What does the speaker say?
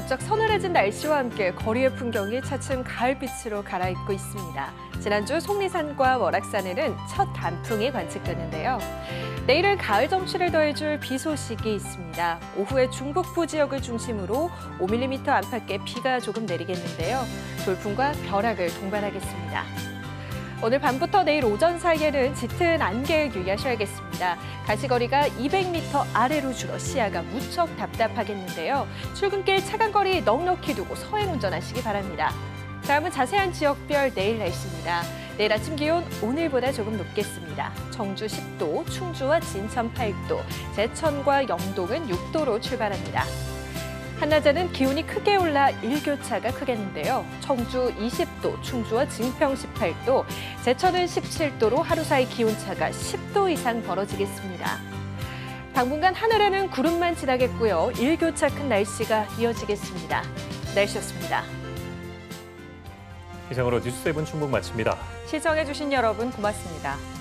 무척 서늘해진 날씨와 함께 거리의 풍경이 차츰 가을빛으로 갈아입고 있습니다. 지난주 속리산과 월악산에는 첫 단풍이 관측됐는데요. 내일은 가을 정취를 더해줄 비 소식이 있습니다. 오후에 중북부 지역을 중심으로 5mm 안팎의 비가 조금 내리겠는데요. 돌풍과 벼락을 동반하겠습니다. 오늘 밤부터 내일 오전 사이에는 짙은 안개에 유의하셔야겠습니다. 가시거리가 200m 아래로 줄어 시야가 무척 답답하겠는데요. 출근길 차간거리 넉넉히 두고 서행 운전하시기 바랍니다. 다음은 자세한 지역별 내일 날씨입니다. 내일 아침 기온 오늘보다 조금 높겠습니다. 청주 10도, 충주와 진천 8도, 제천과 영동은 6도로 출발합니다. 한낮에는 기온이 크게 올라 일교차가 크겠는데요. 청주 20도, 충주와 증평 18도, 제천은 17도로 하루 사이 기온차가 10도 이상 벌어지겠습니다. 당분간 하늘에는 구름만 지나겠고요. 일교차 큰 날씨가 이어지겠습니다. 날씨였습니다. 이상으로 뉴스7 충북 마칩니다. 시청해주신 여러분 고맙습니다.